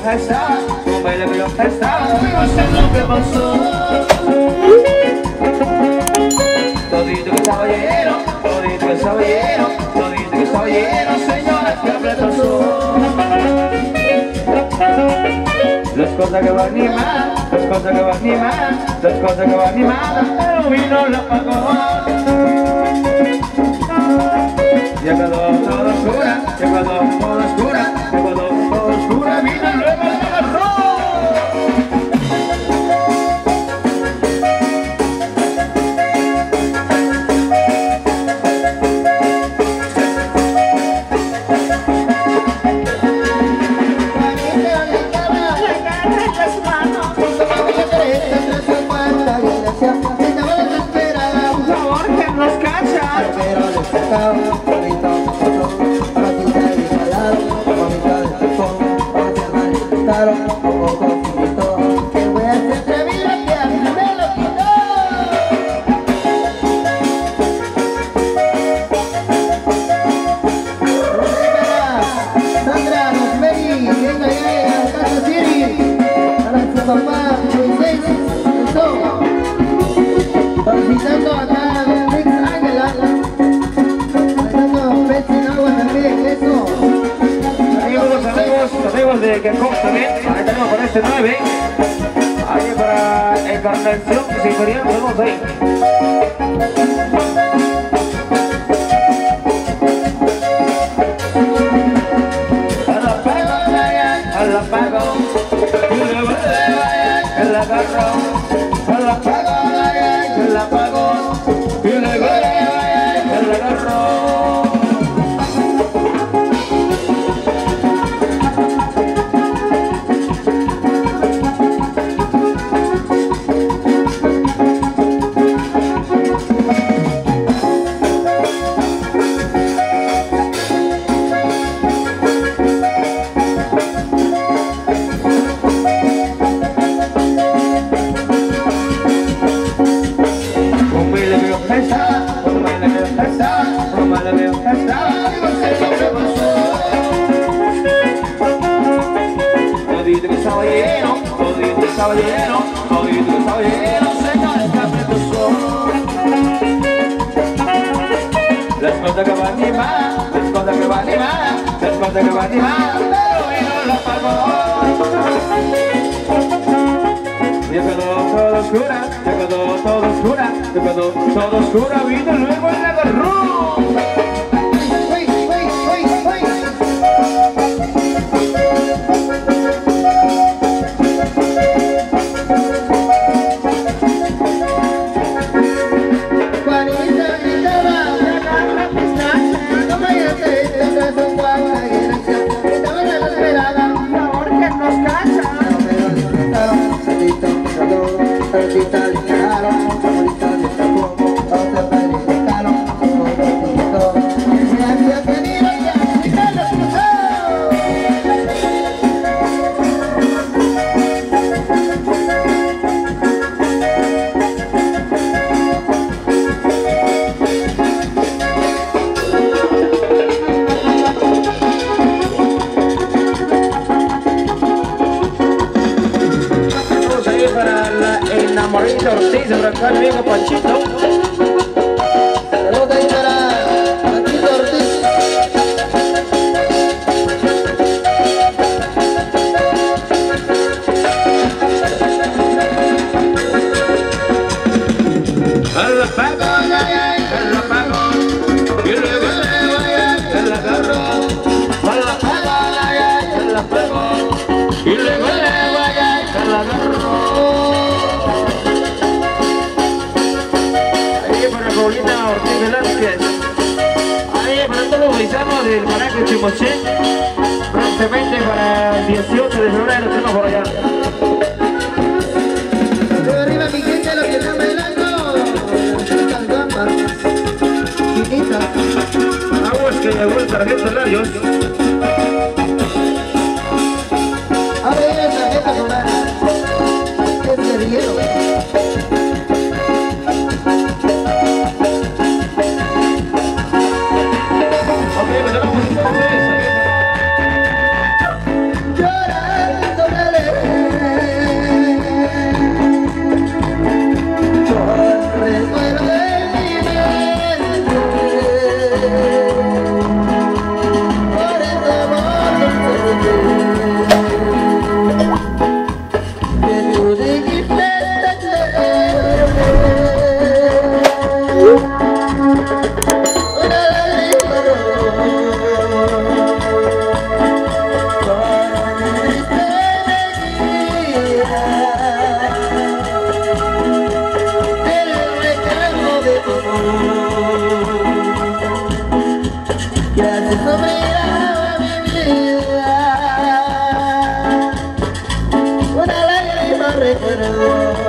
estaba, un baile que yo estaba, no sé lo que pasó. Todito que estaba lleno, todito que estaba lleno, todito que estaba lleno, señores, que me pasó. Las cosas que van ni mal, las cosas que van ni mal, las cosas que van ni mal, pero vino la apagón. Ya quedó todo oscura, ya quedó todo oscura, ya quedó todo oscura, vino luego el agarrón. De que también, ahí tenemos con este 9 ahí para encarnación superior, vamos ahí. Al apago, el agarro, al apago, y luego el agarro. Todito que estaba lleno, todito que estaba lleno, todito que estaba lleno, señores, que apretó. Las cosas que van ni mal, las cosas que van ni mal, las cosas que van ni mal, pero vino la apagón. Ya quedó todo oscura, ya quedó todo oscura, ya quedó todo oscura, vino luego el agarrón. Mauricio Ortiz, por acá el viejo Panchito. Saludos ahí para Panchito Ortiz. Al apagón, al apagón, y luego al agarrón. Al apagón, al apagón, y luego al agarrón. Paulina Ortiz Velázquez, ahí para todos los paisanos del Paraje Chimoché, próximamente para el 18 de febrero tenemos por allá. De arriba mi gente, lo que están bailando, chicas gambas, chiquitas. Aguas que llegó el sargento Larios. A ver, esa tarjeta solar, es guerrillero. Llorando de tu amor que hace sombrear mi vida. Una lágrima recuerdo.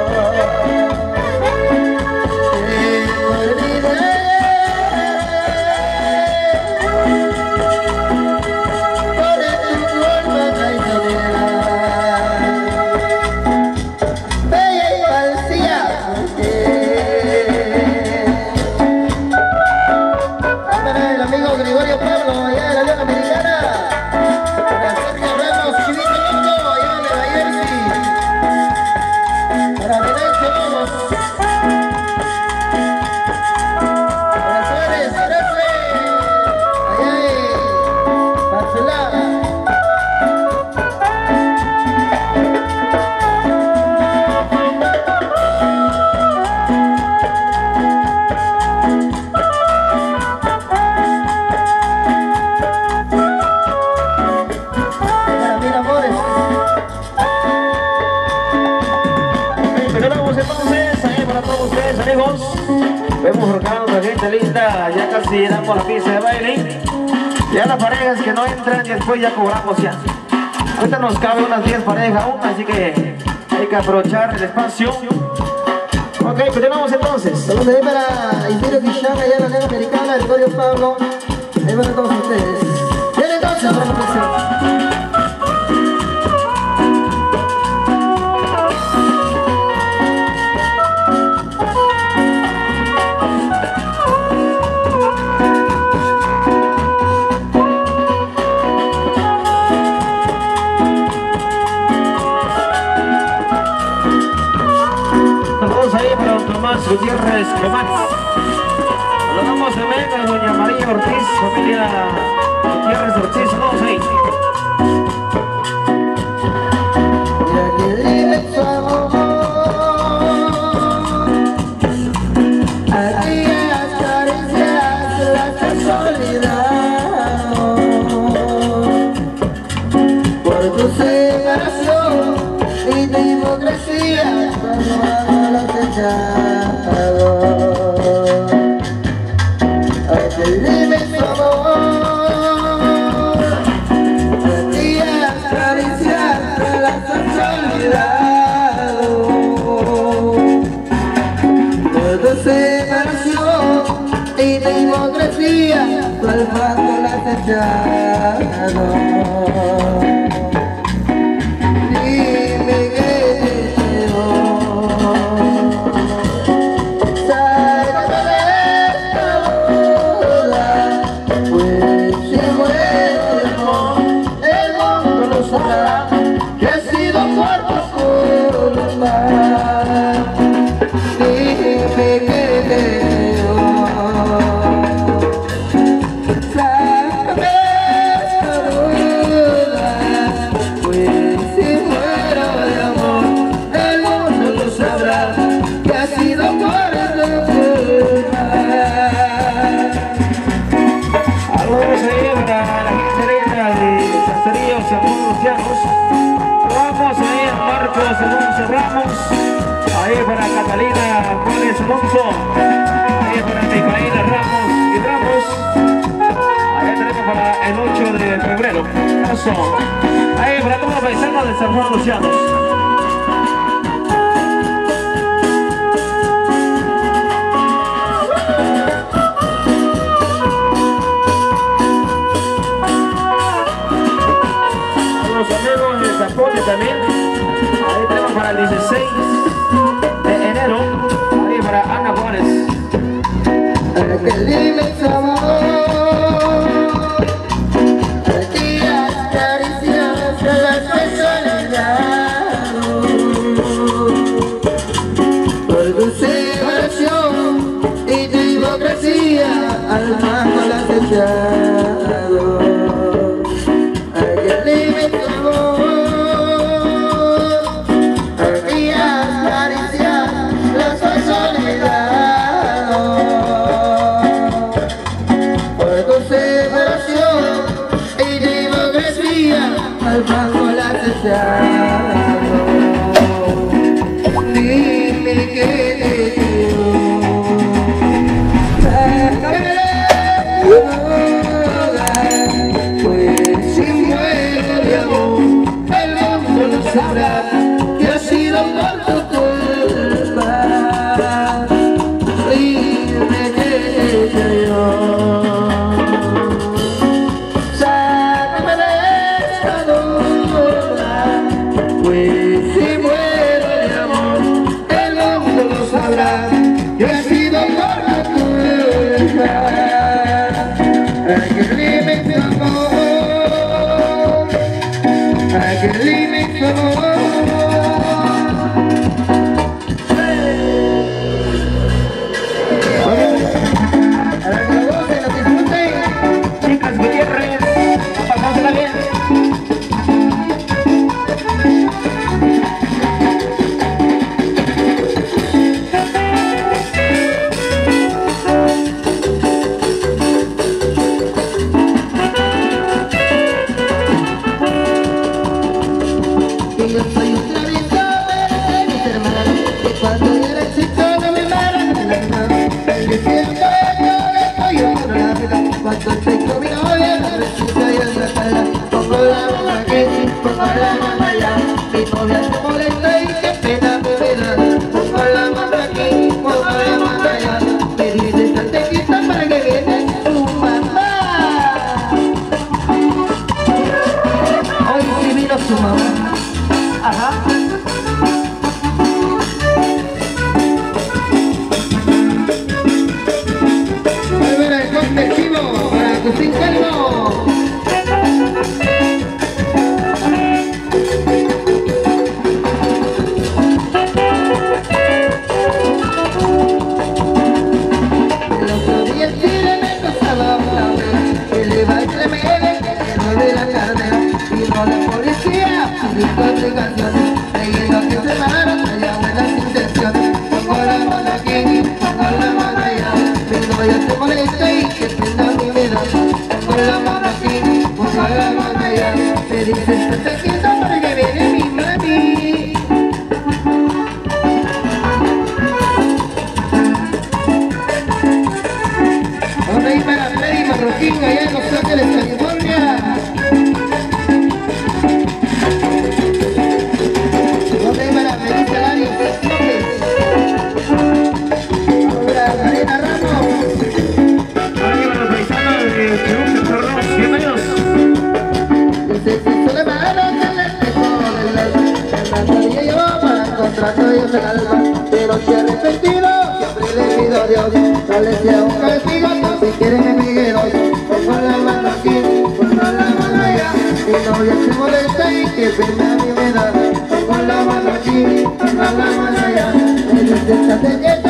Vemos forjando a gente linda, ya casi llenamos la pista de baile. Ya las parejas que no entran y después ya cobramos ya. Ahorita nos cabe unas 10 parejas aún, así que hay que aprovechar el espacio. Ok, continuamos entonces. Saludos ahí para Isidro Quillán, allá en la Liga Americana, Gregorio Pablo. Ahí para todos ustedes. Bien, entonces, para la presión. Gutiérrez Comán. Saludamos también a doña María Ortiz, familia Gutiérrez Ortiz, saludos ahí. Ya que dime tu amor, aquellas caricias, la casualidad, por tu separación y tu hipocresía, cuando hago la fecha. Dime tu amor, aquellas caricias de la sensualidad, por tu separación y tu hipocresía, tu alfando la has echado. Dime que ahí para Catalina Juárez Alonso, ahí para Micaela Ramos y Ramos, ahí tenemos para el 8 de febrero, eso, ahí para todos los paisanos de San Juan Lucianos. Los amigos de Zapote también. Ahí tenemos para el 16 de enero, ahí para Ana Juárez. Que dime tu amor, aquellas caricias de la sensualidad, por tu separación y tu hipocresía, al mango la has echado. Que dime tu amor, al mango la has echado. Dime que Dios, sale sea un castigo, si quieres me pegue dos. Pongo la mano aquí, pongo la mano allá, mi novia se molesta y que pena a mí me da. Pongo la mano aquí, pongo la mano allá, me dice estate quieta.